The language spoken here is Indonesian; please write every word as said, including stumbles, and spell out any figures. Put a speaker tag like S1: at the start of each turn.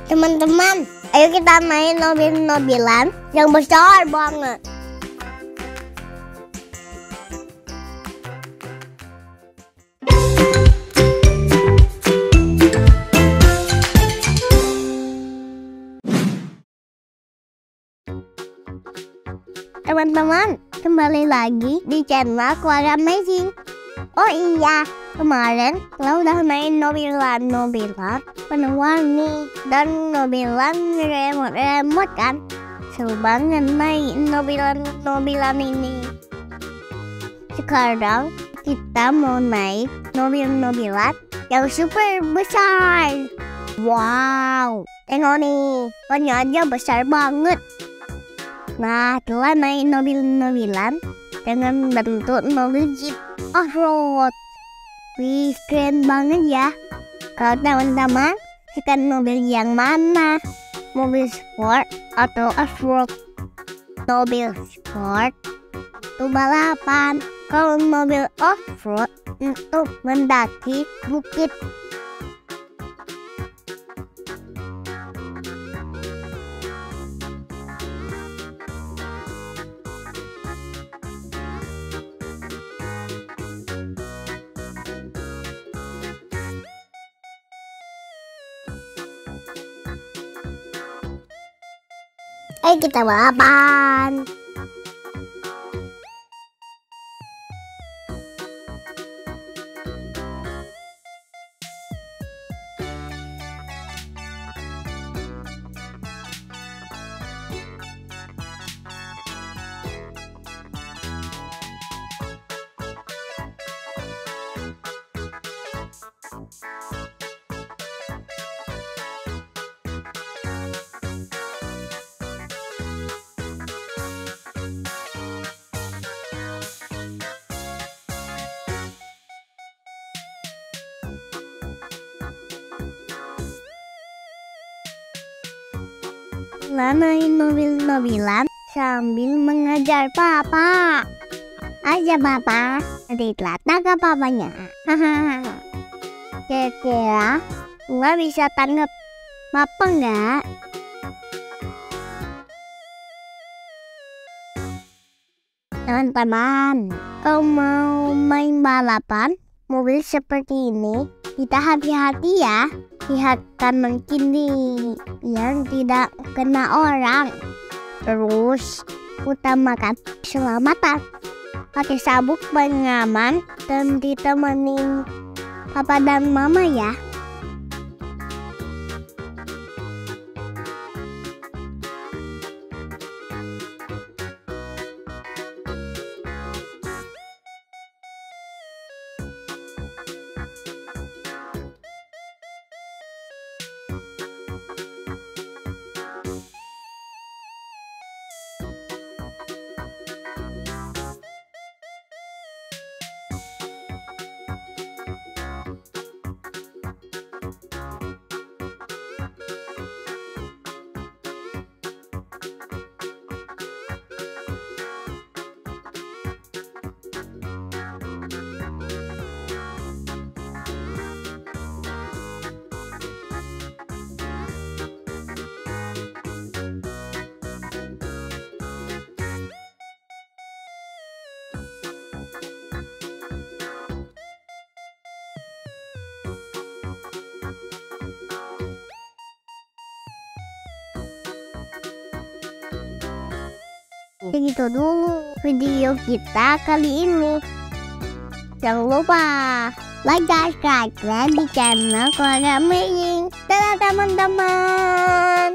S1: Teman-teman, ayo kita main mobil-mobilan yang besar banget. Teman-teman, kembali lagi di channel Keluarga Amazing. Oh iya, kemarin kita udah main mobilan-mobilan warna-warni dan mobilan remote-remote kan. Seru banget main mobilan-mobilan ini. Sekarang kita mau naik mobil-mobilan yang super besar. Wow, tengok nih, bannya aja besar banget. Nah, kita naik mobil-mobilan dengan bentuk mobil Jeep off-road. Wih, keren banget ya. Kalau teman-teman suka mobil yang mana? Mobil sport atau off-road? Mobil sport untuk balapan. Kalau mobil off-road untuk mendaki bukit. Ayo kita balapan. Naik mobil-mobilan sambil mengajar papa. Aja papa, nanti telat tangkap papanya. Hahaha. Kira-kira nggak bisa tangkap papa nggak? Teman-teman, kalau mau main balapan mobil seperti ini, kita hati-hati ya. Lihat kanan kiri biar tidak kena orang. Terus utamakan keselamatan. Pakai sabuk pengaman dan ditemenin papa dan mama ya. Segitu dulu video kita kali ini. Jangan lupa like dan subscribe di channel Keluarga Amazing. Dadah teman-teman.